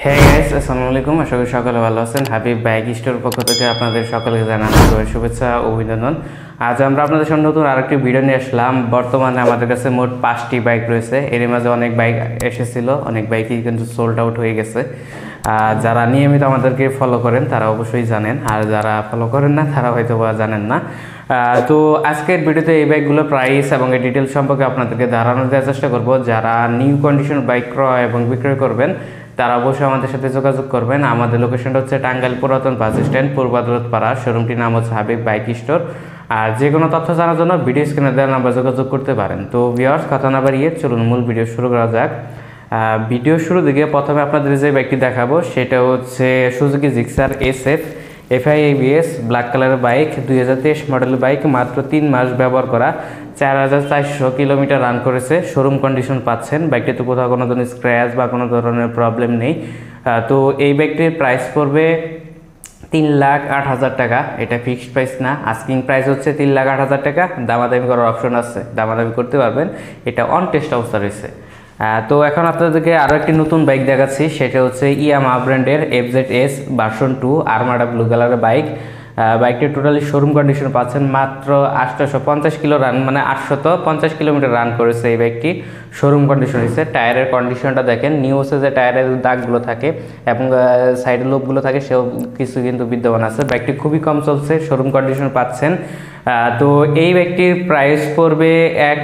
হ্যাঁ গাইস, আসসালামু আলাইকুম। আশা করি সকলে ভালো আছেন। হাবিব বাইক স্টোর পক্ষ থেকে আপনাদের সকলকে জানাই শুভেচ্ছা ও অভিনন্দন। আজ আমরা আপনাদের সামনে নতুন আরেকটি ভিডিও নিয়ে আসলাম। বর্তমানে আমাদের কাছে মোট 5টি বাইক রয়েছে। এর মাঝে অনেক বাইক এসেছিল, অনেক বাইকই কিন্তু সোল্ড আউট হয়ে গেছে। যারা নিয়মিত আমাদেরকে ফলো করেন তারা অবশ্যই জানেন, আর যারা ফলো করেন না তারা হয়তো বা জানেন না। তো আজকের ভিডিওতে এই বাইকগুলোর প্রাইস এবং এই ডিটেলস সম্পর্কে আপনাদেরকে ধারণা দেওয়ার চেষ্টা করব। যারা নিউ কন্ডিশন বাইক ক্রয় এবং বিক্রয় করবেন তারা অবশ্যই আমাদের সাথে যোগাযোগ করবেন। আমাদের লোকেশনটা হচ্ছে টাঙ্গাইল পুরাতন বাস স্ট্যান্ড, পূর্ব আদালতপাড়া। শোরুমটির নাম হচ্ছে হাবিব বাইক স্টোর। আর যে কোনো তথ্য জানার জন্য ভিডিও স্ক্রিনে দেওয়া নাম্বার যোগাযোগ করতে পারেন। তো ভিউয়ার্স, কথা না বাড়িয়ে চলুন মূল ভিডিও শুরু করা যাক। ভিডিও শুরু দিকে প্রথমে আপনাদের যে বাইকটি দেখাবো সেটা হচ্ছে Suzuki Gixxer SF FI ABS black কালারের বাইক, 2023 মডেলের বাইক। মাত্র 3 মাস ব্যবহার করা, 4400 কিলোমিটার রান করেছে। শোরুম কন্ডিশন পাচ্ছেন। বাইকটিতে কোথাও কোনো ধরনের স্ক্র্যাচ বা কোনো ধরনের প্রবলেম নেই। তো এই বাইকটির প্রাইস পড়বে 3,08,000 টাকা। এটা ফিক্সড প্রাইস না, আস্কিং প্রাইস হচ্ছে 3,08,000 টাকা। দামাদামি করার অপশন আছে, দামাদামি করতে পারবেন। এটা অন টেস্ট অবস্থা রয়েছে। তো এখন আপনাদেরকে আরও একটি নতুন বাইক দেখাচ্ছি, সেটা হচ্ছে ইয়ামাহা ব্র্যান্ডের FZS ভার্সন 2 আর্মাডা ব্লু কালারের বাইক। বাইকটি টোটালি শোরুম কন্ডিশন পাচ্ছেন। মাত্র 850 কিলো রান, মানে 850 কিলোমিটার রান করেছে এই বাইকটি। শোরুম কন্ডিশন হয়েছে। টায়ারের কন্ডিশনটা দেখেন, নিউ হচ্ছে যে টায়ারের দাগগুলো থাকে এবং সাইডের লোকগুলো থাকে, সেও কিছু কিন্তু বিদ্যমান আছে। বাইকটি খুবই কম চলছে, শোরুম কন্ডিশন পাচ্ছেন। তো এই বাইকটির প্রাইস পড়বে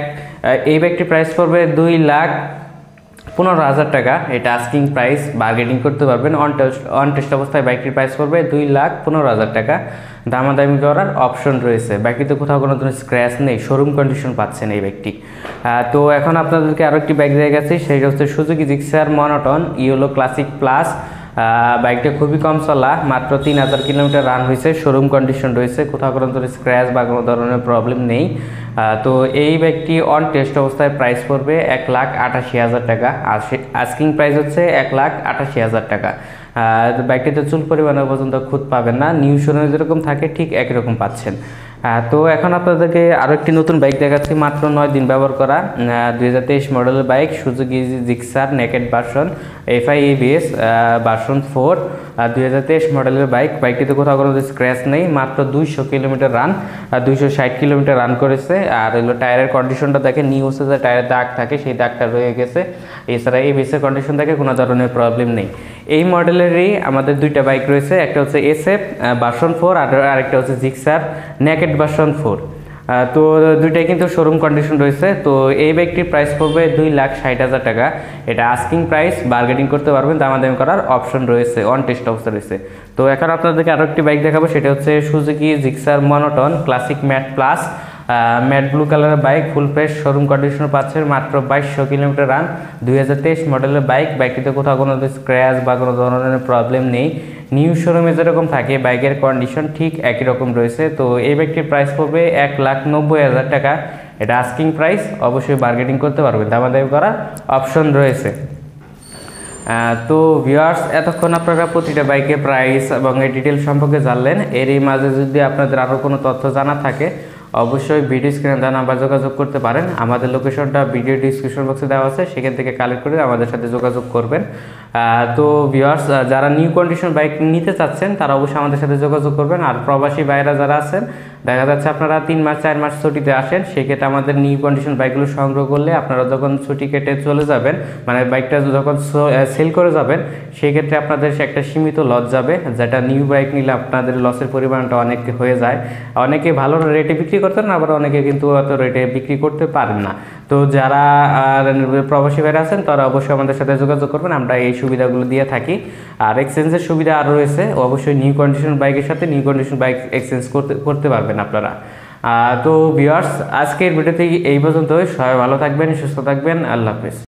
2,15,000 টাকা। এটা আস্কিং প্রাইস, বার্গেনিং করতে পারবেন। অন টেস্ট অবস্থায় বাইকটির প্রাইস পড়বে 2,15,000 টাকা। দামাদামি করার অপশন রয়েছে। বাইকটিতে কোথাও কোনো ধরনের স্ক্র্যাচ নেই, শোরুম কন্ডিশন পাচ্ছেন এই বাইকটি। তো এখন আপনাদেরকে আরও একটি বাইক দিয়ে গেছি, সেটা হচ্ছে Suzuki Gixxer monotone yellow classic plus. বাইকটা খুবই কম চলা, মাত্র 3,000 কিলোমিটার রান হয়েছে। শোরুম কন্ডিশন রয়েছে, কোথাও কোনো ধরনের স্ক্র্যাচ বা কোনো ধরনের প্রবলেম নেই। তো এই বাইকটি অন টেস্ট অবস্থায় প্রাইস পড়বে 1,88,000 টাকা। আর আস্কিং প্রাইস হচ্ছে 1,88,000 টাকা। বাইকটিতে চুল পরিমাণের পর্যন্ত খুদ পাবেন না, নিউ শোরুমে যেরকম থাকে ঠিক একই রকম পাচ্ছেন। তো এখন আপনাদেরকে আরও একটি নতুন বাইক দেখাচ্ছি, মাত্র 9 দিন ব্যবহার করা, 2023 মডেলের bike Suzuki Gixxer naked version FI ABS version 4 2023 মডেলের বাইক। বাইকটিতে কোথাও কোনো স্ক্র্যাচ নেই, মাত্র 200 কিলোমিটার রান, 260 কিলোমিটার রান করেছে। আর হলো টায়ারের কন্ডিশনটা দেখে, নিউ হচ্ছে যে টায়ারের দাগ থাকে সেই দাগটা রয়ে গেছে। এছাড়া ABS-এর কন্ডিশন থাকে, কোনো ধরনের প্রবলেম নেই। এই মডেলেরই আমাদের দুইটা বাইক রয়েছে, একটা হচ্ছে SF ভার্সন 4 আর আরেকটা হচ্ছে জিক্সার নেকেড ভার্সন 4। তো দুইটাই কিন্তু শোরুম কন্ডিশন রয়েছে। তো এই বাইকটির প্রাইস পড়বে 2,60,000 টাকা। এটা আস্কিং প্রাইস, বার্গেনিং করতে পারবেন, দামাদামি করার অপশন রয়েছে, অন টেস্ট অবস্থা রয়েছে। তো এখন আপনাদেরকে আরও একটি বাইক দেখাবো, সেটা হচ্ছে Suzuki Gixxer monotone classic matte plus matte blue কালারের bike. Full price, showroom condition পাচ্ছেন। মাত্র 2200 কিলোমিটার রান, 2023 মডেলের বাইক। বাইকটিতে কোথাও কোনো স্ক্র্যাচ বা কোনো ধরনের প্রবলেম নেই। নিউ শোরুমে যেরকম থাকে বাইকের কন্ডিশন ঠিক একই রকম রয়েছে। তো এই বাইকটির প্রাইস পড়বে 1,90,000 টাকা। এটা আস্কিং প্রাইস, অবশ্যই বার্গেনিং করতে পারবেন, দামাদামি করার অপশন রয়েছে। তো ভিউয়ার্স, এতক্ষণ আপনারা প্রতিটা বাইকের প্রাইস এবং এই ডিটেল সম্পর্কে জানলেন। এরই মাঝে যদি আপনাদের আরও কোনো তথ্য জানা থাকে অবশ্যই ভিডিও স্ক্রিনে দেওয়া নাম্বার যোগাযোগ করতে পারেন। আমাদের লোকেশনটা ভিডিও ডিসক্রিপশন বক্সে দেওয়া আছে, সেখান থেকে কালেক্ট করে আমাদের সাথে যোগাযোগ করবেন। তো ভিউয়ার্স, যারা নিউ কন্ডিশন বাইক নিতে চাচ্ছেন তারা অবশ্যই আমাদের সাথে যোগাযোগ করবেন। আর প্রবাসী ভাইরা যারা আছেন, দেখা যাচ্ছে আপনারা 3 মাস 4 মাস ছুটিতে আসেন, সেক্ষেত্রে আমাদের নিউ কন্ডিশন বাইকগুলো সংগ্রহ করলে আপনারা যখন ছুটি কেটে চলে যাবেন, মানে বাইকটা যখন সেল করে যাবেন, সেক্ষেত্রে আপনাদের একটা সীমিত লস যাবে, যেটা নিউ বাইক নিলে আপনাদের লসের পরিমাণটা অনেক হয়ে যায়। অনেকে ভালো রেটে বিক্রি করতেন, আবার অনেকে কিন্তু অত রেটে বিক্রি করতে পারেন না। তো যারা প্রবাসী ভাইরা আছেন তারা অবশ্যই আমাদের সাথে যোগাযোগ করবেন, আমরা এই সুবিধাগুলো দিয়ে থাকি। আর এক্সচেঞ্জের সুবিধা আরও রয়েছে, অবশ্যই নিউ কন্ডিশন বাইকের সাথে নিউ কন্ডিশন বাইক এক্সচেঞ্জ করতে পারবেন আপনারা। তো ভিউয়ার্স, আজকের ভিডিওতে এই পর্যন্তই। সবাই ভালো থাকবেন, সুস্থ থাকবেন, আল্লাহ হাফেজ।